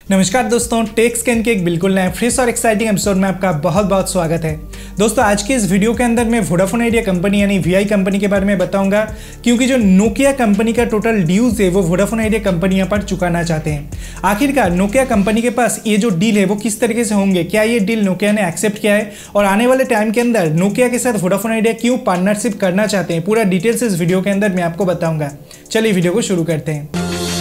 नमस्कार दोस्तों, take scan के एक बिल्कुल नया फ्रेश और एक्साइटिंग एपिसोड में आपका बहुत बहुत स्वागत है। दोस्तों आज के इस वीडियो के अंदर मैं वोडाफोन आइडिया कंपनी यानी वीआई कंपनी के बारे में बताऊंगा, क्योंकि जो नोकिया कंपनी का टोटल ड्यूज है वो वोडाफोन आइडिया कंपनी यहाँ पर चुकाना चाहते हैं। आखिरकार नोकिया कंपनी के पास ये जो डील है वो किस तरीके से होंगे, क्या ये डील नोकिया ने एक्सेप्ट किया है और आने वाले टाइम के अंदर नोकिया के साथ वोडाफोन आइडिया क्यों पार्टनरशिप करना चाहते हैं, पूरा डिटेल्स इस वीडियो के अंदर मैं आपको बताऊंगा। चलिए वीडियो को शुरू करते हैं।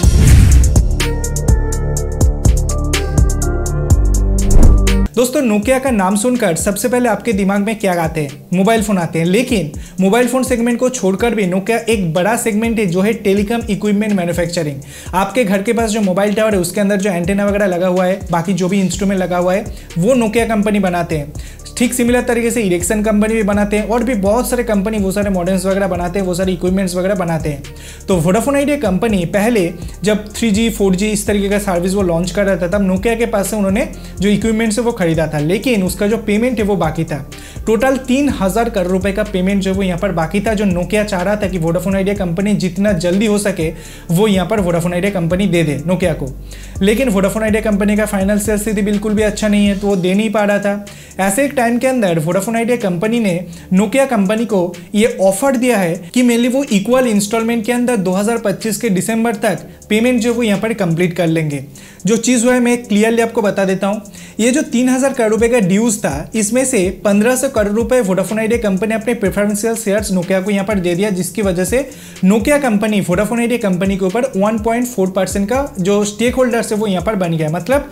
दोस्तों नोकिया का नाम सुनकर सबसे पहले आपके दिमाग में क्या आते हैं? मोबाइल फोन आते हैं। लेकिन मोबाइल फोन सेगमेंट को छोड़कर भी नोकिया एक बड़ा सेगमेंट है जो है टेलीकॉम इक्विपमेंट मैन्युफैक्चरिंग। आपके घर के पास जो मोबाइल टावर है उसके अंदर जो एंटेना वगैरह लगा हुआ है, बाकी जो भी इंस्ट्रूमेंट लगा हुआ है वो नोकिया कंपनी बनाते हैं। ठीक सिमिलर तरीके से इरेक्सन कंपनी भी बनाते हैं और भी बहुत सारे कंपनी वो सारे मॉडल्स वगैरह बनाते हैं, वो सारे इक्विपमेंट्स वगैरह बनाते हैं। तो वोडाफोन आइडिया कंपनी पहले जब 3G 4G इस तरीके का सर्विस वो लॉन्च कर रहा था तब नोकिया के पास से उन्होंने जो इक्विपमेंट्स है वो खरीदा था, लेकिन उसका जो पेमेंट है वो बाकी था। टोटल 3000 करोड़ रुपए का पेमेंट जो वो यहाँ पर बाकी था, जो नोकिया चाह रहा था कि वोडाफोन आइडिया कंपनी जितना जल्दी हो सके वो यहाँ पर वोडाफोन आइडिया कंपनी दे दे नोकिया को। लेकिन वोडाफोन आइडिया कंपनी का फाइनेंशियल स्थिति बिल्कुल भी अच्छा नहीं है तो वो दे नहीं पा रहा था। ऐसे एक टाइम के अंदर वोडाफोन आइडिया कंपनी ने नोकिया कंपनी को ये ऑफर दिया है कि मेनली वो इक्वल इंस्टॉलमेंट के अंदर 2025 के दिसंबर तक पेमेंट जो वो यहाँ पर कंप्लीट कर लेंगे। जो चीज़ हुआ है मैं क्लियरली आपको बता देता हूँ। ये जो 3000 करोड़ रुपए का ड्यूज था इसमें से 1500 करोड़ रुपए वोडाफोन आइडिया कंपनी अपने प्रेफरेंशियल शेयर्स नोकिया को यहाँ पर दे दिया, जिसकी वजह से Nokia company Vodafone Idea company के ऊपर 1.4% का जो स्टेक होल्डर्स है वो यहाँ पर बन गया। मतलब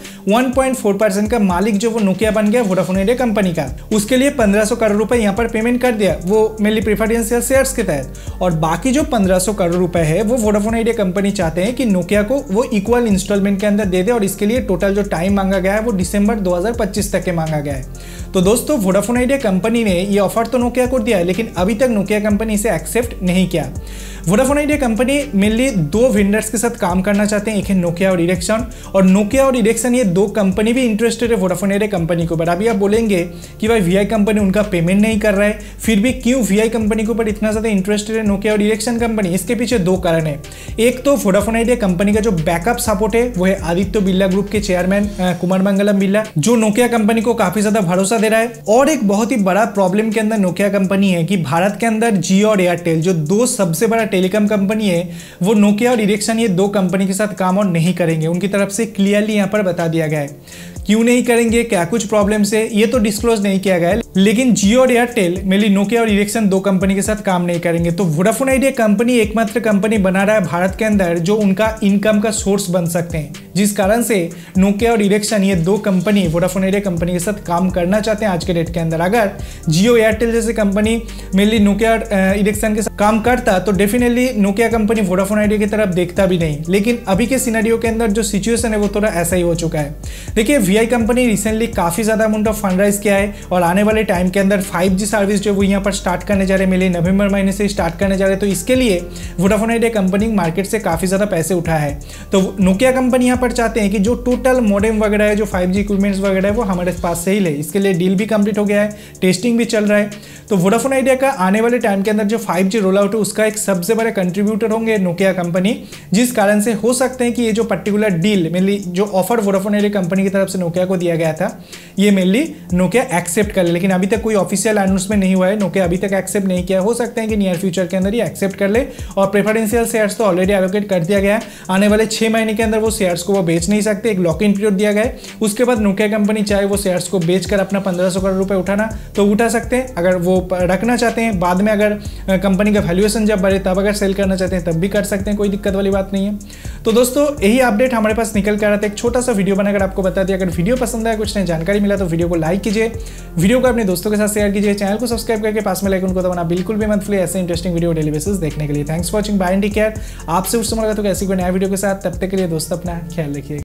1.4% का मालिक जो वो नोकिया बन गया वोडाफोन आइडिया कंपनी का। उसके लिए 1500 करोड़ रुपए यहाँ पर पेमेंट कर दिया वो मेनली प्रेफरेंशियल शेयर्स के तहत, और बाकी जो 1500 करोड़ रुपए है वो वोडाफोन आइडिया कंपनी चाहते हैं कि नोकिया को वो इक्वल इंस्टॉलमेंट के अंदर दे दे, और इसके लिए टोटल जो टाइम मांगा गया है वो दिसंबर 2025 तक के मांगा गया है। तो दोस्तों वोडाफोन आइडिया कंपनी ने ये ऑफर तो नोकिया को दिया है, लेकिन अभी तक नोकिया कंपनी इसे एक्सेप्ट नहीं किया। वोडाफोन आइडिया कंपनी मेनली दो वेंडर्स के साथ काम करना चाहते हैं, एक है नोकिया और इरेक्सन, और नोकिया और इरेक्सन ये दो कंपनी भी इंटरेस्टेड है वोडाफोन आइडिया कंपनी के ऊपर। अभी आप बोलेंगे कि भाई वीआई कंपनी उनका पेमेंट नहीं कर रहा है, फिर भी क्यों वीआई कंपनी के ऊपर इतना ज़्यादा इंटरेस्टेड है नोकिया और इरेक्सन कंपनी? इसके पीछे दो कारण है। एक तो वोडाफोन आइडिया कंपनी का जो बैकअप सपोर्ट है वो है आदित्य बिरला ग्रुप के चेयरमैन कुमार मंगलम बिरला, जो नोकिया कंपनी को काफी ज्यादा भरोसा दे रहा है। और एक बहुत ही बड़ा प्रॉब्लम के अंदर नोकिया कंपनी है कि भारत के अंदर जियो और एयरटेल जो दो सबसे बड़ा टेलीकॉम कंपनी है वो नोकिया और इरेक्सन ये दो कंपनी के साथ काम और नहीं करेंगे। उनकी तरफ से क्लियरली यहाँ पर बता दिया गया है। क्यों नहीं करेंगे, क्या कुछ प्रॉब्लम से, ये तो डिस्क्लोज नहीं किया गया है, लेकिन जियो और एयरटेल मेनली नोकिया और इरेक्सन दो कंपनी के साथ काम नहीं करेंगे। तो वोडाफोन आइडिया कंपनी एकमात्र कंपनी बना रहा है भारत के अंदर जो उनका इनकम का सोर्स बन सकते हैं, जिस कारण से नोकिया और इरेक्सन ये दो कंपनी वोडाफोन आइडिया कंपनी के साथ काम करना चाहते हैं आज के डेट के अंदर। अगर जियो एयरटेल जैसे कंपनी मेनली नोकिया और इरेक्सन के साथ काम करता तो definitely Nokia company Vodafone Idea की तरफ देखता भी नहीं। लेकिन अभी के सिनेरियो के अंदर जो सिचुएशन है वो थोड़ा ऐसा ही हो चुका है। देखिए वीआई कंपनी रिसेंटली काफी ज्यादा अमाउंट ऑफ फंड राइज किया है और आने वाले टाइम के अंदर 5G सर्विस जो वो यहाँ पर स्टार्ट करने जा रहे हैं, मेनली नवंबर महीने से स्टार्ट करने जा रहे हैं। तो इसके लिए वोडाफोन आइडिया कंपनी मार्केट से काफी ज्यादा पैसे उठा है। तो नोकिया कंपनी यहाँ पर चाहते हैं कि जो टोटल मॉडेम वगैरह है, जो 5G इक्विपमेंट्स वगैरह है वो हमारे पास से ही ले। इसके लिए डील भी कंप्लीट हो गया है, टेस्टिंग भी चल रहा है। तो वोडाफोन आइडिया का आने वाले टाइम के अंदर जो 5G रोल आउट है उसका एक सबसे बड़ा कंट्रीब्यूटर होंगे नोकिया कंपनी, जिस कारण से हो सकते हैं कि ये जो पर्टिकुलर डील मेनली जो ऑफर वोडाफोन आइडिया कंपनी की तरफ से नोकिया को दिया गया था ये मेनली नोकिया एक्सेप्ट कर ले। लेकिन अभी तक कोई ऑफिशियल अनाउंसमेंट नहीं हुआ है, नोकिया अभी तक एक्सेप्ट नहीं किया। हो सकते हैं कि नियर फ्यूचर के अंदर ये एक्सेप्ट कर ले, और प्रेफरेंशियल शेयर्स तो ऑलरेडी एलोकेट कर दिया गया है। आने वाले 6 महीने के अंदर वो शेयर्स को वो बेच नहीं सकते, एक लॉक इन पीरियड दिया गया है। उसके बाद नोकिया कंपनी चाहे वो शेयर्स को बेचकर अपना 1500 करोड़ रुपए उठाना तो उठा सकते हैं। अगर वो रखना चाहते हैं बाद में, अगर कंपनी का वैल्यूएशन जब बढ़े तब अगर सेल करना चाहते हैं तब भी कर सकते हैं, कोई दिक्कत वाली बात नहीं है। तो दोस्तों यही अपडेट हमारे पास निकल कर रहा था, एक छोटा सा वीडियो बनाकर आपको बता दिया। अगर वीडियो पसंद आया, कुछ नई जानकारी मिला तो वीडियो को लाइक कीजिए, वीडियो को अपने दोस्तों के साथ शेयर कीजिए, चैनल को सब्सक्राइब करके पास में आइकन को दबाना बिल्कुल भी मत भूलिए ऐसे इंटरेस्टिंग वीडियो डेली बेसिस देखने के लिए। Thanks for watching, bye and take care. आपसे उस समय मुलाकात होगी ऐसी कोई नया वीडियो के साथ, तब तक के लिए दोस्तों अपना ख्याल रखिए।